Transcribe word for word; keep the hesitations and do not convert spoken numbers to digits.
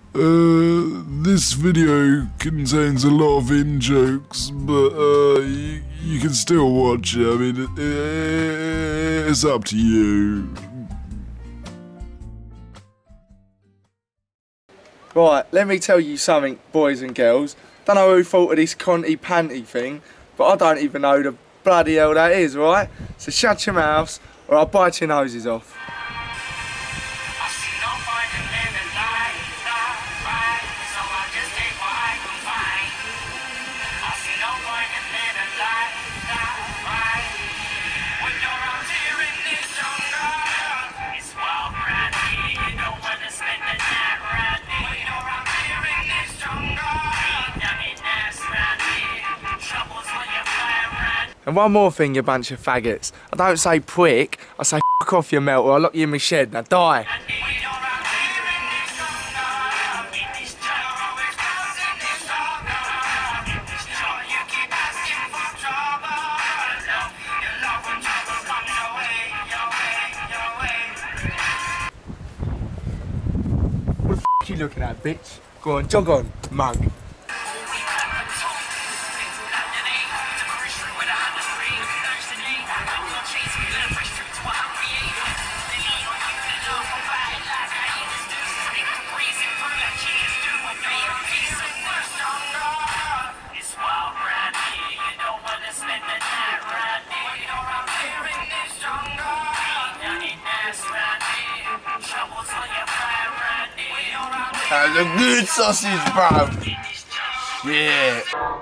Uh, this video contains a lot of in-jokes, but uh, you, you can still watch it. I mean, it, it, it's up to you. Right, let me tell you something, boys and girls. Don't know who thought of this Conty Panty thing, but I don't even know who the bloody hell that is, right? So shut your mouths, or I'll bite your noses off. And one more thing, you bunch of faggots. I don't say prick, I say fuck off, you melt, or I'll lock you in my shed. Now die. What the f you looking at, bitch? Go on, jog on, mug. That's a good sausage, bro. Yeah.